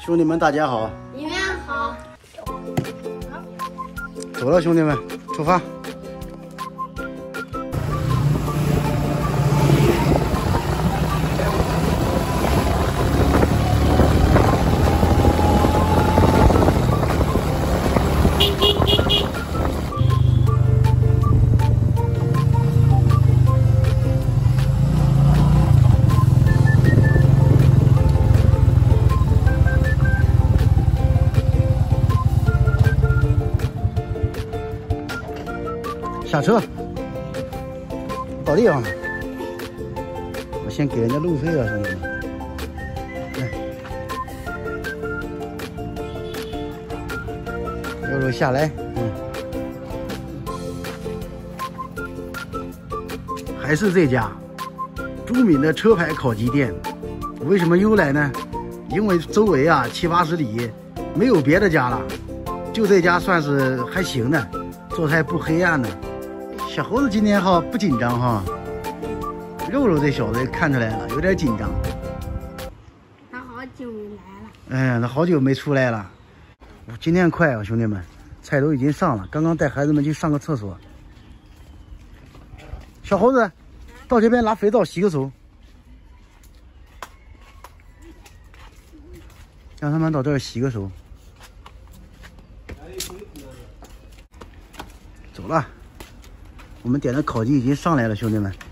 兄弟们，大家好！ 你们好。 走了，兄弟们，出发！下车，到地方了。我先给人家路费啊，兄弟们。来，肉肉下来，还是这家著名的车牌烤鸡店。为什么又来呢？因为周围啊70-80里没有别的家了，就这家算是还行的，做菜不黑暗的。小猴子今天哈不紧张哈，肉肉这小子看出来了，有点紧张。 他好久没来了。 哎，他好久没出来了。今天快啊，兄弟们，菜都已经上了，刚刚带孩子们去上个厕所。小猴子，到这边拿肥皂洗个手，让他们到这儿洗个手。走了。我们点的烤鸡已经上来了，兄弟们。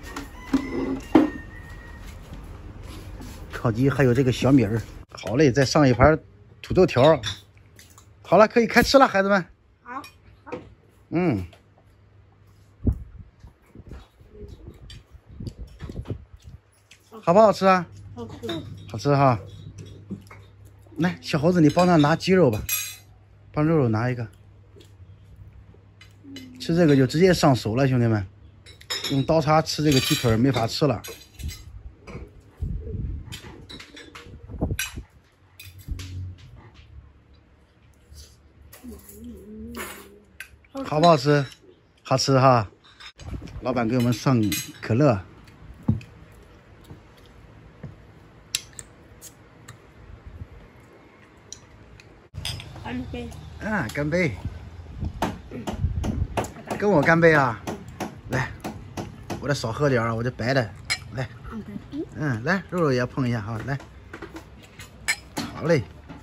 烤鸡还有这个小米儿，好嘞，再上一盘土豆条。好了，可以开吃了，孩子们。 好。 好不好吃啊？ 好吃。 好吃哈。来，小猴子，你帮他拿鸡肉吧，帮肉肉拿一个。吃这个就直接上手了，兄弟们，用刀叉吃这个鸡腿没法吃了。好不好吃？好吃哈！老板给我们上可乐。 干杯！ 干杯！跟我干杯啊！来，我这少喝点啊，我这白的。来，来，肉肉也碰一下哈，来，好嘞。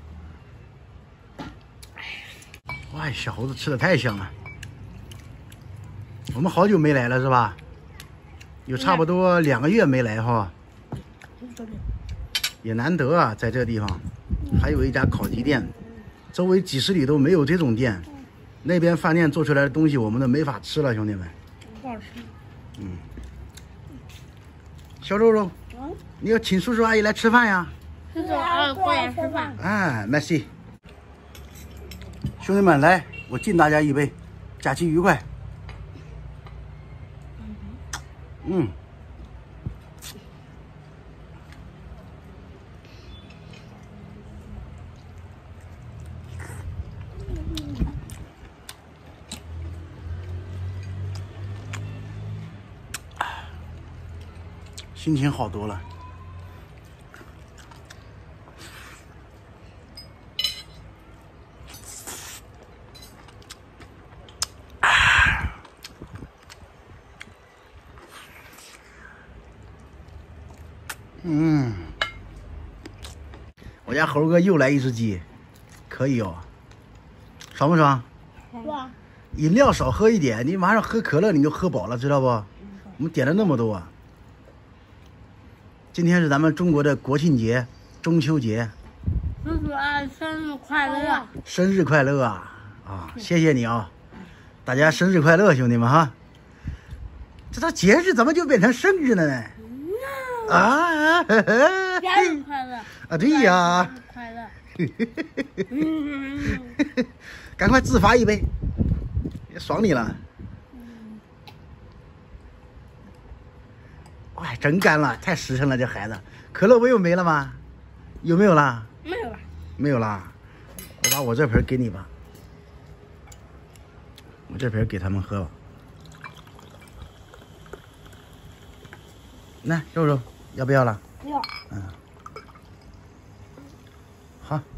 哇，小猴子吃的太香了。我们好久没来了是吧？有差不多2个月没来哈。也难得啊，在这地方还有一家烤鸡店，周围几十里都没有这种店。那边饭店做出来的东西，我们都没法吃了，兄弟们。 不好吃。 小肉肉，你要请叔叔阿姨来吃饭呀？ 叔叔阿姨过来吃饭。 merci。兄弟们，来，我敬大家一杯，假期愉快。心情好多了。我家猴哥又来一只鸡，可以哦，爽不爽？ 爽。 饮料少喝一点，你晚上喝可乐你就喝饱了，知道不？我们点了那么多。今天是咱们中国的国庆节，中秋节。 叔叔阿姨生日快乐！ 生日快乐啊！谢谢你啊！大家生日快乐，兄弟们哈！这节日怎么就变成生日了呢？ 生日快乐！ 对呀。 生日快乐！ 赶快自罚一杯，爽你了！哎，真干了，太实诚了，这孩子。可乐不又没了吗？有没有啦？ 没有了。 没有啦。我把我这盆给你吧，我这盆给他们喝吧。来，肉肉，要不要了？ 要。 好。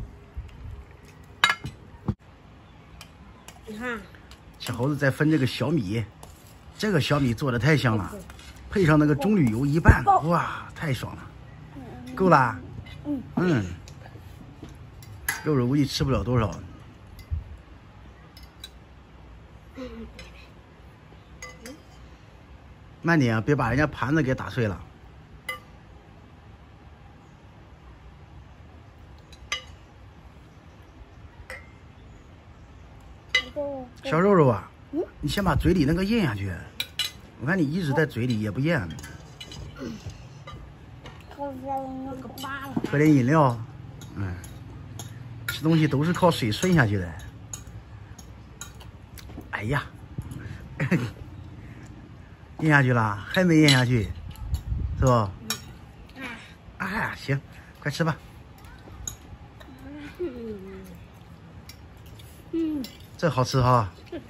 你看， 小猴子在分这个小米，这个小米做的太香了，配上那个棕榈油一拌，哇，太爽了，够啦。嗯，肉肉估计吃不了多少。慢点啊，别把人家盘子给打碎了。小肉肉啊，你先把嘴里那个咽下去。我看你一直在嘴里也不咽。喝点饮料。嗯，吃东西都是靠水顺下去的。哎呀，咽下去了，还没咽下去，是吧？啊，行，快吃吧。这好吃哈。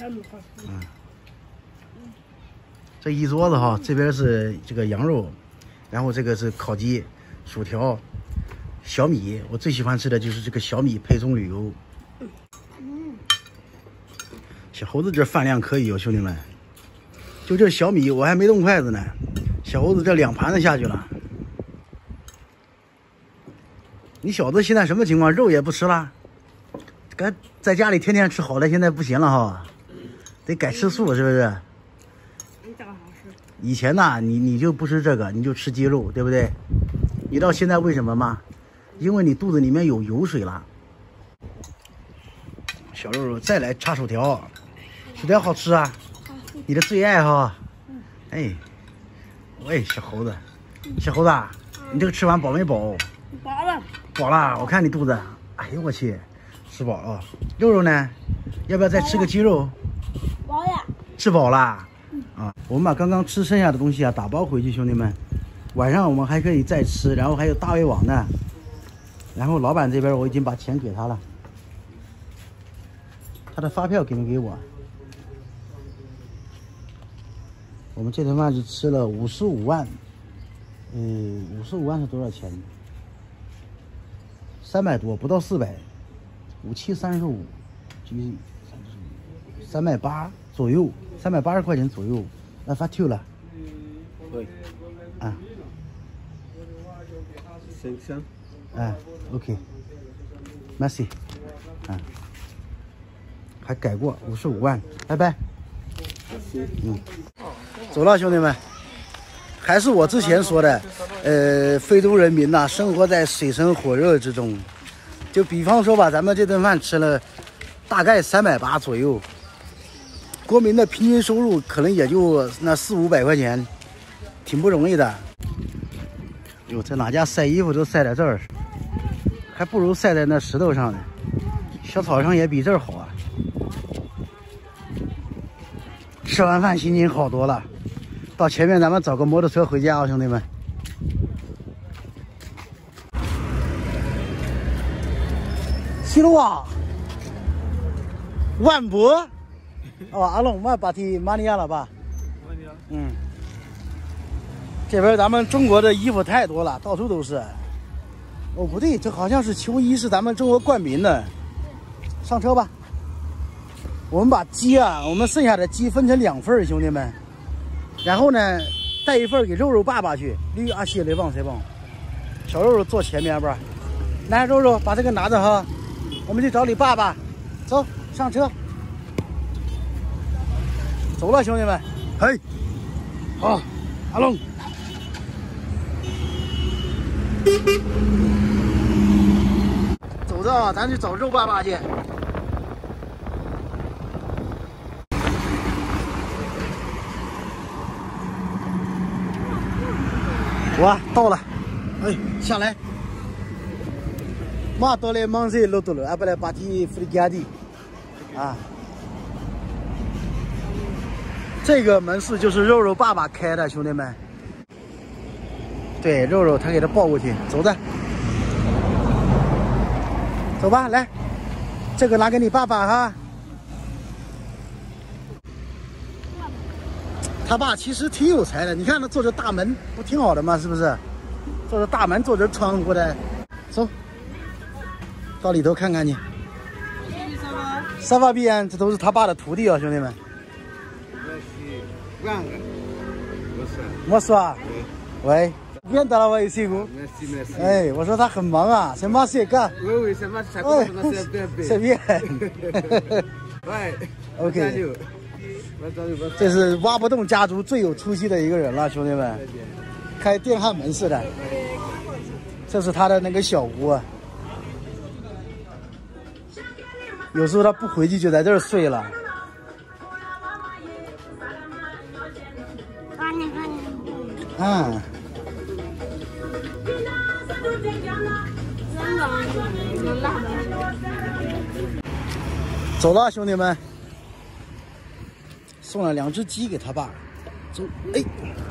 这一桌子哈，这边是这个羊肉，然后这个是烤鸡、薯条、小米。我最喜欢吃的就是这个小米配棕榈油。小猴子这饭量可以哦，兄弟们。就这小米我还没动筷子呢，小猴子这2盘子下去了。你小子现在什么情况？肉也不吃了？该在家里天天吃好的，现在不行了哈，得改吃素，是不是？以前呢，你就不吃这个，你就吃鸡肉，对不对？你知道现在为什么吗？因为你肚子里面有油水了。小肉肉再来叉薯条，薯条好吃啊，你的最爱哈。哎，喂，小猴子，小猴子，你这个吃完饱没饱？ 饱了。 饱了，我看你肚子，哎呦我去，吃饱了。肉肉呢？要不要再吃个鸡肉？ 饱了。 吃饱啦。啊，我们把刚刚吃剩下的东西啊打包回去，兄弟们，晚上我们还可以再吃。然后还有大胃王呢，然后老板这边我已经把钱给他了，他的发票给没给我？我们这顿饭是吃了55万，55万是多少钱？300多，不到400，5735，就是380左右，380块钱左右。那发丢了。 对。 啊。 行。 哎 ，OK。Merci。啊。还改过55万，拜拜。走了，兄弟们。还是我之前说的，非洲人民呐，生活在水深火热之中。就比方说吧，咱们这顿饭吃了大概380左右，国民的平均收入可能也就那400-500块钱，挺不容易的。哟，在哪家晒衣服都晒在这儿，还不如晒在那石头上呢。小草上也比这儿好啊。吃完饭心情好多了。到前面咱们找个摩托车回家啊，兄弟们。西路啊，万博。哦，阿龙，我把提马尼亚了吧？嗯。这边咱们中国的衣服太多了，到处都是。哦，不对，这好像是球衣，是咱们中国冠名的。上车吧。我们把鸡啊，我们剩下的鸡分成2份，兄弟们。然后呢，带一份给肉肉爸爸去。绿阿西雷棒谁棒？小肉肉坐前面吧。来，肉肉把这个拿着哈，我们去找你爸爸。走，上车。走了，兄弟们。嘿，好，阿龙。走着啊，咱去找肉爸爸去。我到了，哎，下来。马到来忙些路多了，阿不来把提弗里加的，啊。这个门市就是肉肉爸爸开的，兄弟们。对，肉肉他给他抱过去，走着，走吧，来，这个拿给你爸爸哈。他爸其实挺有才的，你看他做这大门不挺好的吗？是不是？做这大门，做这窗户的，走，到里头看看去。 沙发边，这都是他爸的徒弟啊，兄弟们。没说啊？喂，别打了我一屁股。哎，我说他很忙啊，什么事干？随便。OK。这是挖不动家族最有出息的一个人了，兄弟们，开电焊门市的。这是他的那个小屋啊。有时候他不回去就在这儿睡了。嗯。走了，兄弟们。送了2只鸡给他爸。走，哎。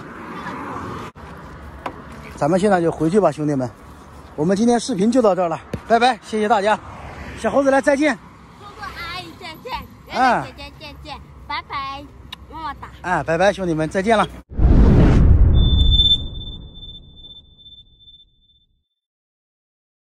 咱们现在就回去吧，兄弟们。我们今天视频就到这儿了，拜拜，谢谢大家。小猴子来再见。 叔叔阿姨再见， 啊， 姐姐再见，拜拜，么么哒。 啊，拜拜，兄弟们，再见了。